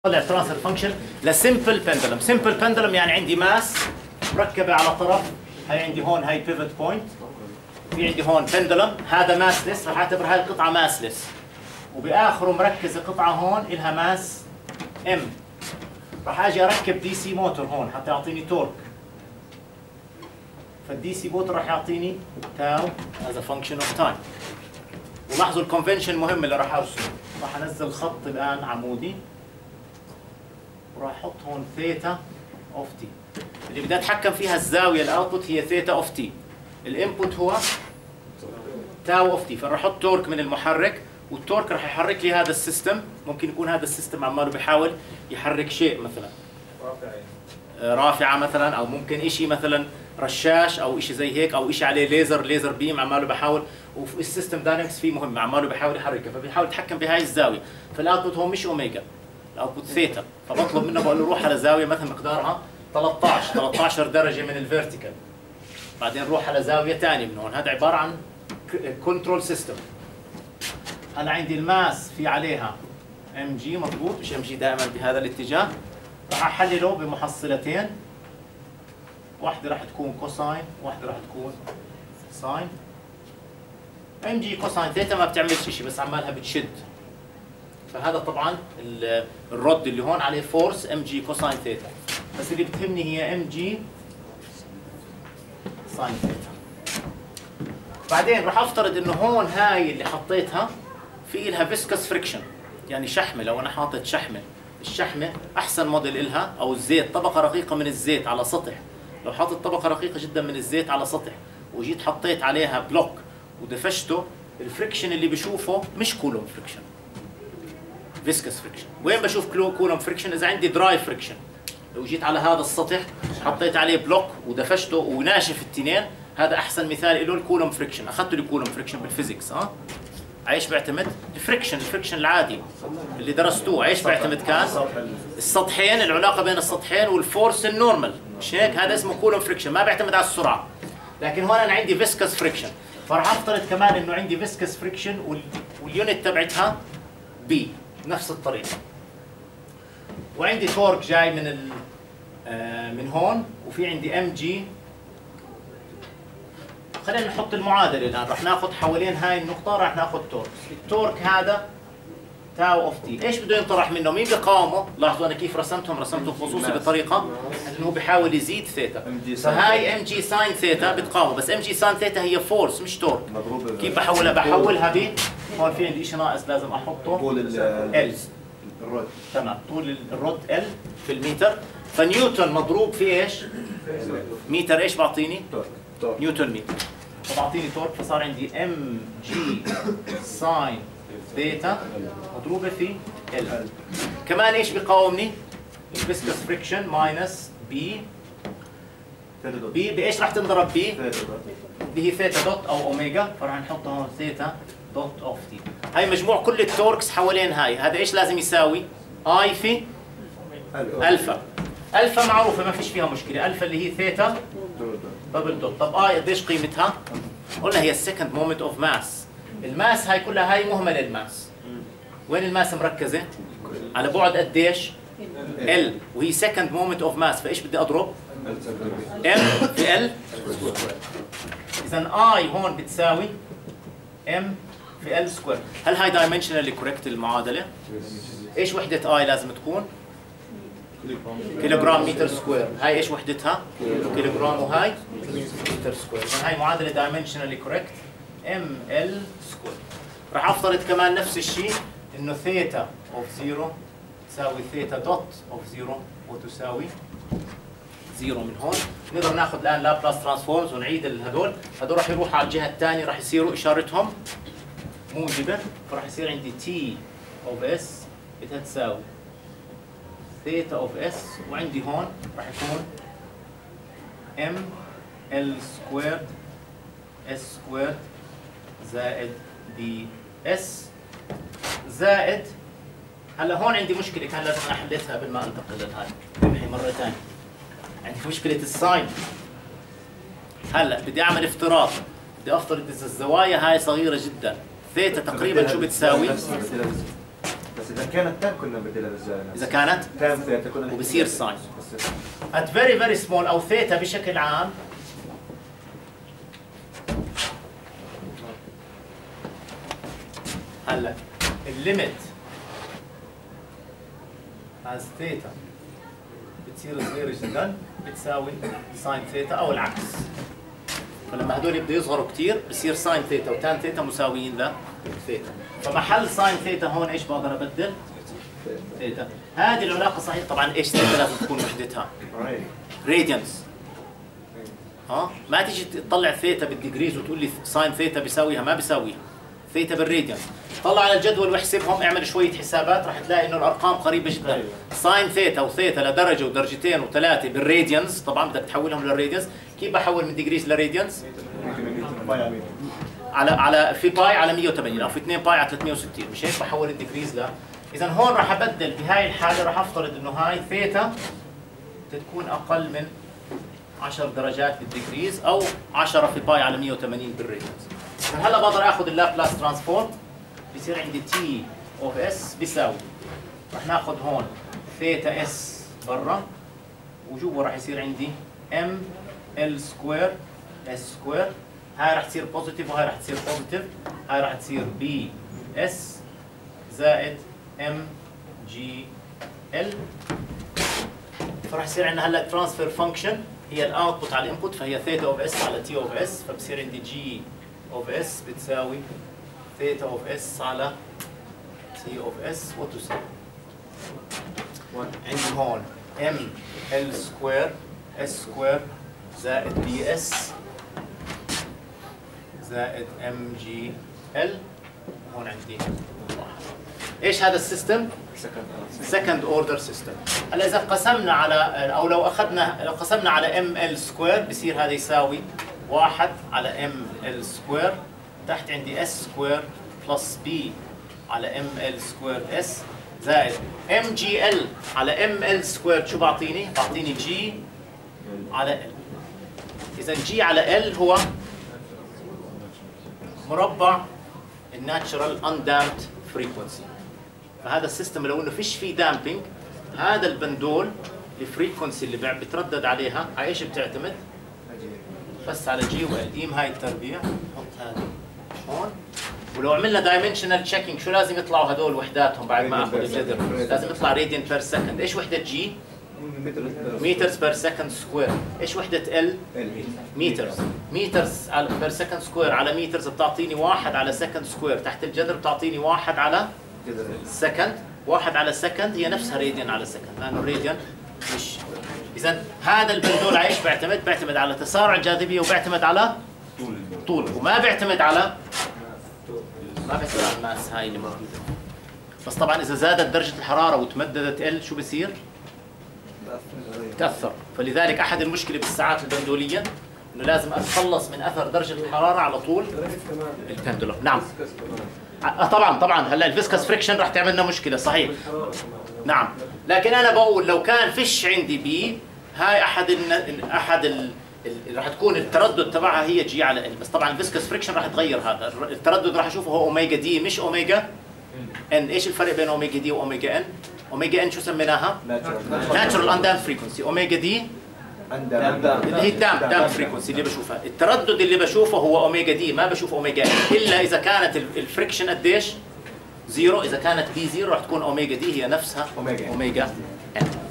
طلع ترانسفير فانكشن لسمبل بندلم. سمبل بندلم يعني عندي ماس مركبه على طرف، هي عندي هون هاي بيفوت بوينت، في عندي هون بندلم، هذا ماسلس، راح اعتبر هاي القطعه ماسلس، وباخره مركزه قطعه هون الها ماس ام. راح اجي اركب دي سي موتور هون حتى يعطيني تورك، فالدي سي موتور راح يعطيني تاو از ا فانكشن اوف تايم. ولاحظوا الكونفنشن مهم اللي راح ارسمه، راح انزل خط الان عمودي وراح احط هون ثيتا اوف تي. اللي بدي اتحكم فيها الزاويه الاوتبوت هي ثيتا اوف تي، الانبوت هو تاو اوف تي، فراح احط تورك من المحرك، والتورك راح يحرك لي هذا السيستم. ممكن يكون هذا السيستم عماله بيحاول يحرك شيء مثلا رافعه مثلا، او ممكن شيء مثلا رشاش او شيء زي هيك، او شيء عليه ليزر بيم عماله بحاول، والسيستم داينامكس فيه مهم عماله بحاول يحركه، فبيحاول يتحكم بهاي الزاويه. فالاوتبوت هو مش اوميجا، الاوتبوت ثيتا، فبطلب منه بقول له روح على زاويه مثلا مقدارها 13 درجه من الفيرتيكال، بعدين روح على زاويه ثانيه من هون. هذا عباره عن كنترول سيستم. انا عندي الماس في عليها ام جي مضبوط، مش ام جي دائما بهذا الاتجاه، راح احلله بمحصلتين، واحده راح تكون كوساين وواحده راح تكون ساين. ام جي كوساين ثيتا ما بتعملش شيء، بس عمالها بتشد، فهذا طبعا الرد اللي هون عليه فورس ام جي كوساين ثيتا، بس اللي بتهمني هي ام جي ساين ثيتا. بعدين راح افترض انه هون هاي اللي حطيتها في لها فيسكس فريكشن، يعني شحمه. لو انا حاطط شحمه، الشحمه احسن موديل إلها، او الزيت طبقه رقيقه من الزيت على سطح، لو حاطط طبقه رقيقه جدا من الزيت على سطح وجيت حطيت عليها بلوك ودفشته، الفريكشن اللي بشوفه مش كولوم فريكشن، فيسكس فريكشن. وين بشوف كولوم فريكشن؟ اذا عندي دراي فريكشن، لو جيت على هذا السطح حطيت عليه بلوك ودفشته وناشف التنين، هذا احسن مثال له الكولوم فريكشن. اخذت له كولوم فريكشن بالفيزيكس. ايش بيعتمد؟ الفريكشن العادي اللي درستوه. ايش بيعتمد؟ كان السطحين، العلاقه بين السطحين والفورس النورمال، مش هيك؟ هذا اسمه كولوم فريكشن، ما بيعتمد على السرعه. لكن هون انا عندي فيسكس فريكشن، فراح افترض كمان انه عندي فيسكس فريكشن واليونت تبعتها بي بنفس الطريقه، وعندي تورك جاي من هون، وفي عندي ام جي. خلينا نحط المعادله الان، راح ناخذ حوالين هاي النقطه راح ناخذ تورك. التورك هذا تاو اوف تي، ايش بده ينطرح منه؟ مين بقاومه؟ لاحظوا انا كيف رسمتهم خصوصي بطريقه انه بيحاول يزيد ثيتا، فهاي ام جي ساين ثيتا بتقاومه، بس ام جي ساين ثيتا هي فورس مش تورك. كيف بحولها؟ بحولها هون في عندي شيء ناقص لازم احطه، طول ال الرد. تمام، طول الرد ال في المتر، فنيوتن مضروب في ايش؟ متر. ايش بعطيني؟ نيوتن متر، فبعطيني تورك، فصار عندي ام جي ساين ثيتا مضروبه في ال. كمان ايش بيقاومني؟ الفيسكس فريكشن ماينس بي بايش راح تنضرب؟ بي اللي هي ثيتا دوت او اوميجا، فراح نحطها هون ثيتا دوت اوف تي. هاي مجموع كل التوركس حوالين هاي. هذا ايش لازم يساوي؟ اي في الفا. الفا معروفه ما فيش فيها مشكله، الفا اللي هي ثيتا دبل دوت. طب اي قديش قيمتها؟ قلنا هي السكند مومنت اوف ماس. الماس هاي كلها هاي مهمله الماس. وين الماس مركزه؟ على بعد قديش؟ ال، وهي سكند مومنت اوف ماس، فايش بدي اضرب؟ ام في ال. اذا اي هون بتساوي ام في ال سكوير. هل هاي دايمنشنالي كوريكت المعادله؟ ايش وحده اي لازم تكون؟ كيلوغرام متر سكوير. هاي ايش وحدتها؟ كيلوغرام، وهاي متر سكوير. هاي معادله دايمنشنالي كوريكت ام ال سكوير. راح افترض كمان نفس الشيء انه ثيتا اوف 0 تساوي ثيتا دوت اوف 0 وتساوي 0 من هون. نقدر ناخذ الان لابلاس ترانسفورمز ونعيد هذول راح يروحوا على الجهه الثانيه، راح يصيروا اشارتهم موجبه، فراح يصير عندي تي اوف اس بدها تساوي ثيتا اوف اس، وعندي هون راح يكون ام ال سكويرد اس سكويرد زائد دي اس زائد. هلا هون عندي مشكله كان لازم احلتها قبل ما انتقل لهاي، امحي مره ثانيه. عندي مشكله الساين. هلا بدي اعمل افتراض، بدي افترض اذا الزوايا هاي صغيره جدا، ثيتا تقريبا شو بتساوي؟ بس اذا كانت تان كنا نبدلها بالزاويه. اذا كانت تان ثيتا كنا وبصير ساين. at very very small او ثيتا بشكل عام هلا الليمت از ثيتا بتصير صغيره جدا بتساوي ساين ثيتا او العكس. فلما هدول يبدوا يصغروا كثير بصير ساين ثيتا وتان ثيتا مساويين لثيتا. فمحل ساين ثيتا هون ايش بقدر ابدل؟ ثيتا. هذه العلاقه صحيح. طبعا ايش ثيتا لازم تكون وحدتها؟ راديانس. ما تيجي تطلع ثيتا بالديجريز وتقول لي ساين ثيتا بيساويها، ما بيساويها. ثيتا بالراديانس. طلع على الجدول واحسبهم، اعمل شويه حسابات راح تلاقي انه الارقام قريبه جدا. ساين ثيتا وثيتا لدرجه ودرجتين وثلاثه بالراديانس، طبعا بدك تحولهم للراديانس. كيف بحول من ديجريز لراديانس؟ على في باي على 180 او في 2 باي على 360، مش هيك بحول الديجريز ل. اذا هون راح ابدل بهاي الحاله، راح افترض انه هاي ثيتا تكون اقل من 10 درجات بالديجريز او 10 في باي على 180 بالراديانس. هلا بقدر اخذ اللابلاس ترانسفورم، بصير عندي تي اوف اس بيساوي، رح ناخذ هون ثيتا اس برا وجوا رح يصير عندي ام ال سكوير اس سكوير. هاي رح تصير بوزيتيف وهاي رح تصير بوزيتيف، هاي رح تصير بي اس زائد ام جي ال. فرح يصير عندنا هلا ترانسفير فانكشن هي الاوتبوت على الانبوت، فهي ثيتا اوف اس على تي اوف اس، فبصير عندي جي اوف اس بتساوي ثيتا اوف اس على تي اوف اس وتساوي عندي هون ام ال سكوير اس سكوير زائد بي اس زائد ام جي ال. هون عندي ايش هذا السيستم؟ سكند اوردر سيستم. هلا اذا قسمنا على او لو قسمنا على ام ال سكوير بصير هذا يساوي 1 على ام ال سكوير، تحت عندي اس سكوير بلس بي على ام ال سكوير اس زائد ام جي ال على ام ال سكوير. شو بعطيني؟ بعطيني جي على ال. اذا جي على ال هو مربع الناتشرال اندامبد فريكونسي. فهذا السيستم لو انه فيش فيه دامبينج، هذا البندول الفريكونسي اللي بتردد عليها على ايش بتعتمد؟ بس على جي وال. قيم هاي التربيع، حط هذه هون. ولو عملنا دايمنشنال تشيكينج شو لازم يطلعوا هدول وحداتهم بعد ما اخذ الجذر؟ لازم يطلع راديان بير سكند. ايش وحده جي؟ مترز بير سكند سكوير. ايش وحده ال؟ مترز. مترز بير سكند سكوير على مترز بتعطيني 1 على سكند سكوير، تحت الجذر بتعطيني 1 على سكند. 1 على سكند هي نفسها راديان على سكند، لانه الراديان مش. اذا هذا البندول على ايش بيعتمد؟ بيعتمد على تسارع الجاذبيه وبيعتمد على طول، وما بيعتمد على الماس هاي اللي موجوده. بس طبعا اذا زادت درجه الحراره وتمددت ال شو بصير؟ تاثر. فلذلك احد المشكله بالساعات البندوليه انه لازم اتخلص من اثر درجه الحراره على طول البندولم. نعم طبعا هلا الفيسكس فريكشن راح تعمل لنا مشكله صحيح. نعم، لكن انا بقول لو كان فيش عندي بي، هاي احد راح تكون التردد تبعها هي جي على ال. بس طبعا الفيسكس فريكشن راح يتغير. هذا التردد راح اشوفه هو اوميجا دي مش اوميجا ان. ايش الفرق بين اوميجا دي واوميجا ان؟ اوميجا ان شو سميناها؟ ناتشرال اندام فريكونسي. اوميجا دي اللي هي الدام فريكونسي اللي بشوفها. التردد اللي بشوفه هو اوميجا دي، ما بشوف اوميجا ان الا اذا كانت الفريكشن قديش؟ زيرو. اذا كانت بي زيرو راح تكون اوميجا دي هي نفسها اوميجا ان.